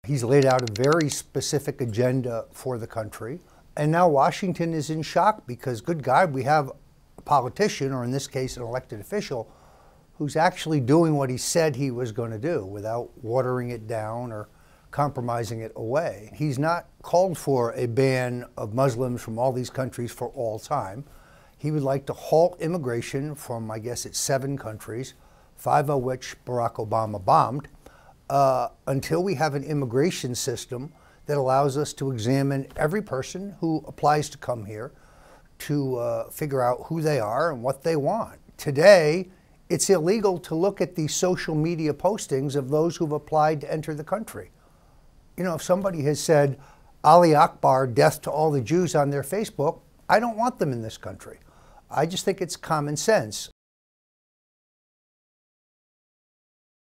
He's laid out a very specific agenda for the country. And now Washington is in shock because, good God, we have a politician, or in this case, an elected official, who's actually doing what he said he was going to do without watering it down or compromising it away. He's not called for a ban of Muslims from all these countries for all time. He would like to halt immigration from, I guess it's 7 countries, 5 of which Barack Obama bombed, until we have an immigration system that allows us to examine every person who applies to come here to figure out who they are and what they want. Today, it's illegal to look at the social media postings of those who've applied to enter the country. You know, if somebody has said, Ali Akbar, death to all the Jews on their Facebook, I don't want them in this country. I just think it's common sense.